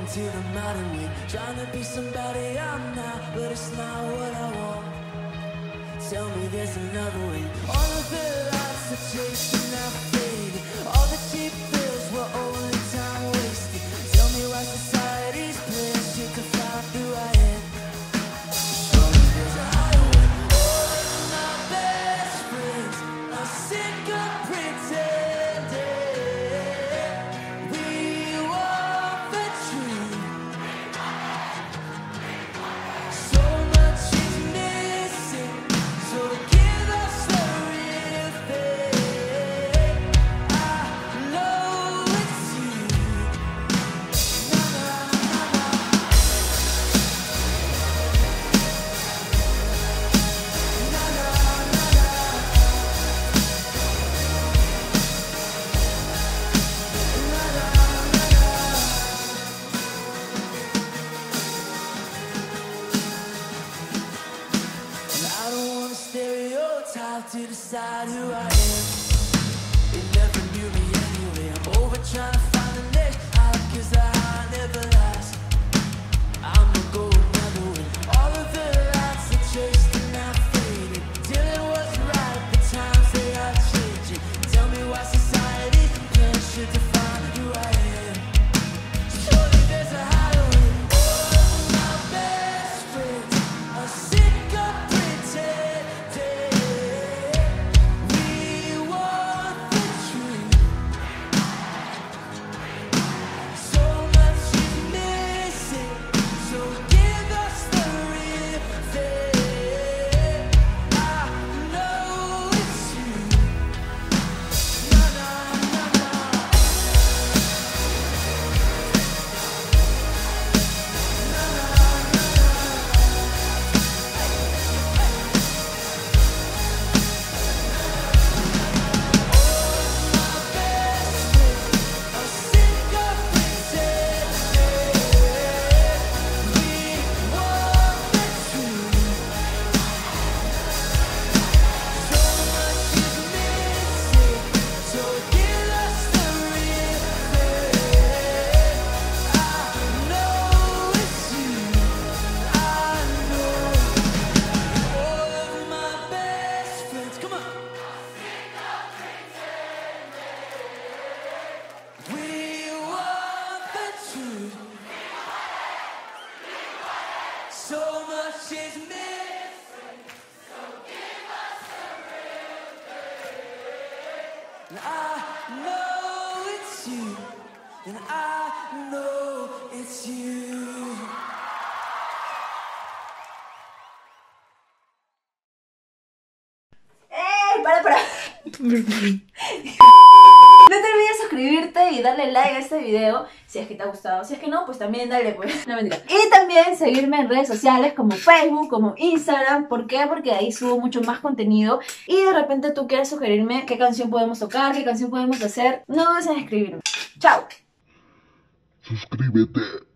to the modern way, trying to be somebody I'm not, but it's not what I want. Tell me there's another way. All of the lights that chasing now faded, all the cheap thrills were only time wasted. Tell me why society's playing shit to find who I am. Show me there's a higher way. All of my best friends are sick of pretending. We want the truth. So much is missing, so give us the real thing. I know it's you. Na, na, na, na. Na, na, na, na. Na, na, na, na. And I don't want a stereotype to decide who I am. It never knew me anyway. I'm over trying to find the next high, 'cause the high never lasts. I'ma go another way. All of the lights that chased and now faded, till it was right, the times they are changing. Tell me why society's playing shit to find who I am. Surely there's a higher way. All of my best friends are sick of pretending. We want the truth. So much is missing, so give us the real thing. I know it's you. Na, na, na, na. So much is missing, so give us the real thing. And I know it's you, and I know it's you. ¡Ey! ¡Para! No te olvides suscribirte y darle like a este video si es que te ha gustado. Si es que no, pues también dale, pues. No, mentira. Y también seguirme en redes sociales como Facebook, como Instagram. ¿Por qué? Porque ahí subo mucho más contenido. Y de repente tú quieres sugerirme qué canción podemos tocar, qué canción podemos hacer. No dudes en escribirme. ¡Chao! Suscríbete.